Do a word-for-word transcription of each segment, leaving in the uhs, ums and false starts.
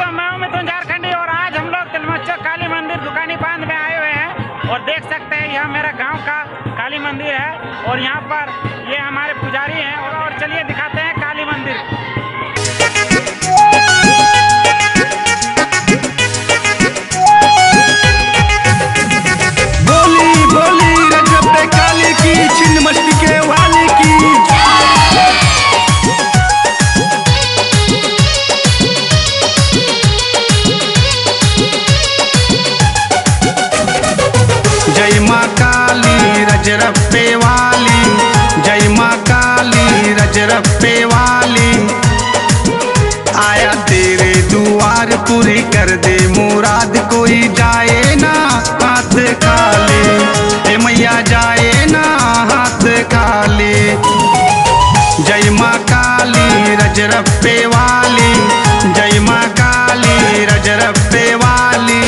दोस्तों, मैं हूं मिथुन झारखंडी और आज हम लोग तिलमच्चो काली मंदिर दुकानी बांध में आए हुए हैं और देख सकते हैं यह मेरा गांव का काली मंदिर है और यहाँ पर ये हमारे पुजारी हैं और, और चलिए दिखाते हैं काली मंदिर। बोली बोली रजब काली की, छिन्नमस्तिके वाली की। जय माँ काली रजरप्पे वाली, जय माँ काली रजरप्पे वाली। आया तेरे दुआर पूरी कर दे मुराद, कोई जाए ना हाथ खाली। हे मैया जाए ना हाथ खाली। जय माँ काली रजरप्पे वाली, जय माँ काली रजरप्पे वाली।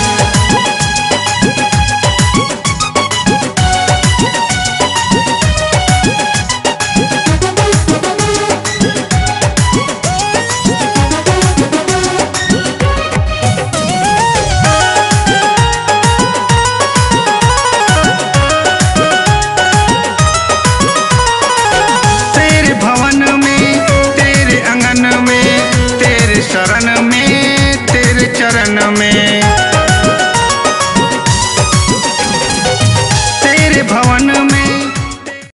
शरण में तेरे चरण में, तेरे भवन में